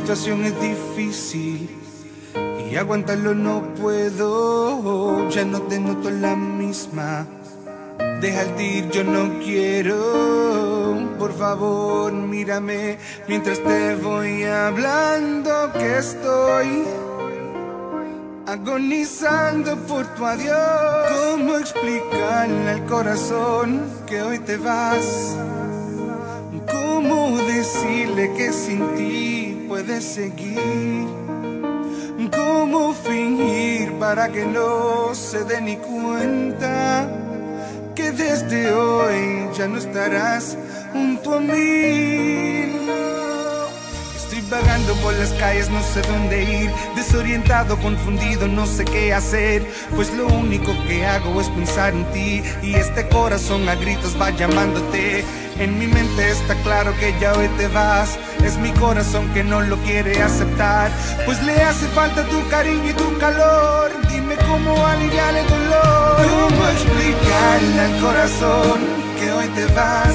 situación es difícil y aguantarlo no puedo. Ya no te noto la misma. Déjate ir, yo no quiero. Por favor, mírame mientras te voy hablando que estoy agonizando por tu adiós. ¿Cómo explicarle al corazón que hoy te vas? ¿Cómo decirle que sin ti puedes seguir? ¿Cómo fingir para que no se dé ni cuenta que desde hoy ya no estarás junto a mí? Estoy vagando por las calles, no sé dónde ir, desorientado, confundido, no sé qué hacer, pues lo único que hago es pensar en ti, y este corazón a gritos va llamándote. En mi mente está claro que ya hoy te vas, es mi corazón que no lo quiere aceptar, pues le hace falta tu cariño y tu calor. Dime cómo aliviar el dolor, cómo explicarle al corazón que hoy te vas,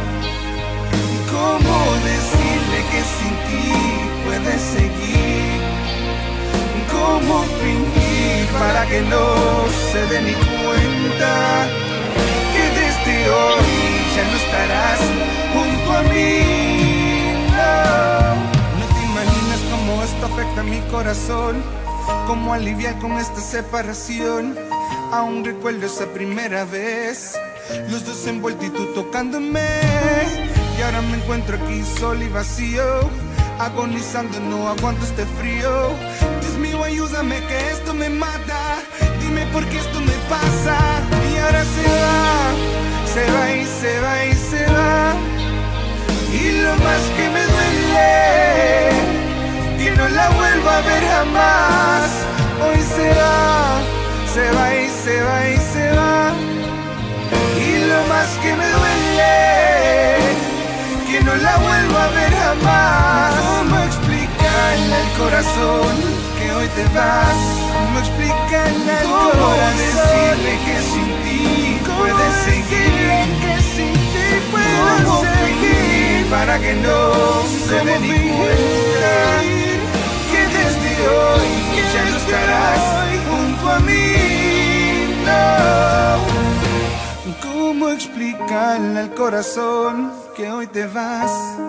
cómo decirle que sin ti puedes seguir, cómo fingir para que no se dé ni cuenta que desde hoy ya no estarás junto a mí. No te imaginas cómo esto afecta a mi corazón, cómo aliviar con esta separación. Aún recuerdo esa primera vez, los dos envueltos y tú tocándome, y ahora me encuentro aquí solo y vacío, agonizando, no aguanto este frío. Dios mío, ayúdame que esto me mata, dime por qué esto me pasa. Y ahora se va, se va y se va y se va, y lo más que me duele, que no la vuelvo a ver jamás. Hoy se va, se va y se va y se va, y lo más que me duele, que no la vuelvo a ver jamás. ¿Cómo explicarle al corazón que hoy te vas? ¿Cómo explicarle al corazón? ¿Cómo decirle que sin ti puedes seguir? Que sin ti puedes seguir para que no se dé ni cuenta que desde hoy ya no estarás junto a mí. No. ¿Cómo explicarle al corazón que hoy te vas?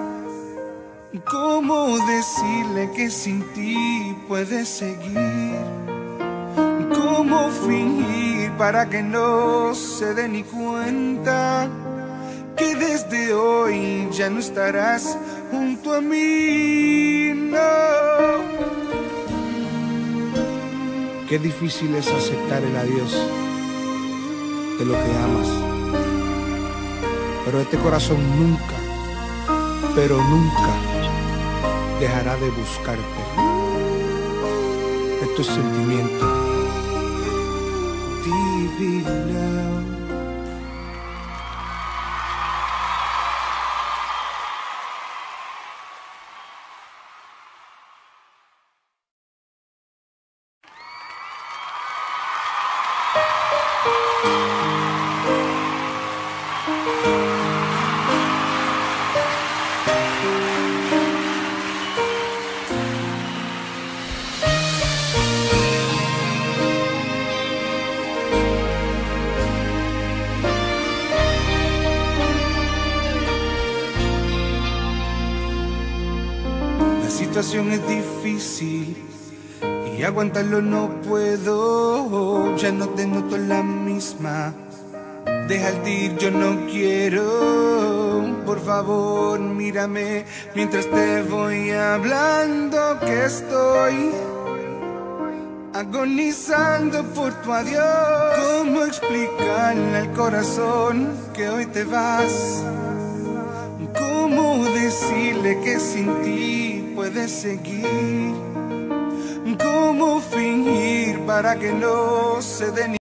¿Cómo decirle que sin ti puedes seguir? ¿Cómo fingir para que no se dé ni cuenta que desde hoy ya no estarás junto a mí? No. Qué difícil es aceptar el adiós de lo que amas, pero este corazón nunca, pero nunca dejará de buscarte. Esto es sentimiento divino. La situación es difícil y aguantarlo no puedo. Ya no te noto la misma. Déjate ir, yo no quiero. Por favor, mírame mientras te voy hablando que estoy agonizando por tu adiós. ¿Cómo explicarle al corazón que hoy te vas? ¿Cómo decirle que sin ti puedes seguir? ¿Cómo fingir para que no se dé ni